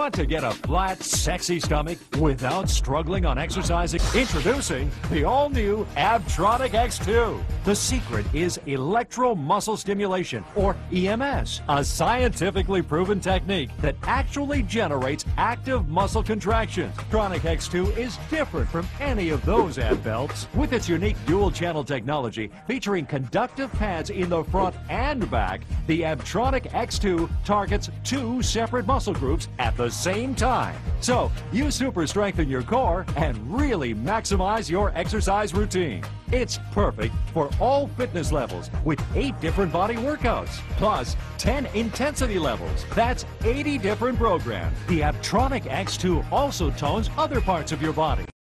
Want to get a flat, sexy stomach without struggling on exercising? Introducing the all-new Abtronic X2. The secret is electromuscle stimulation, or EMS, a scientifically proven technique that actually generates active muscle contractions. Abtronic X2 is different from any of those ab belts. With its unique dual-channel technology featuring conductive pads in the front and back, the Abtronic X2 targets two separate muscle groups at the same time. So you super strengthen your core and really maximize your exercise routine. It's perfect for all fitness levels with 8 different body workouts, plus 10 intensity levels. That's 80 different programs. The Abtronic X2 also tones other parts of your body.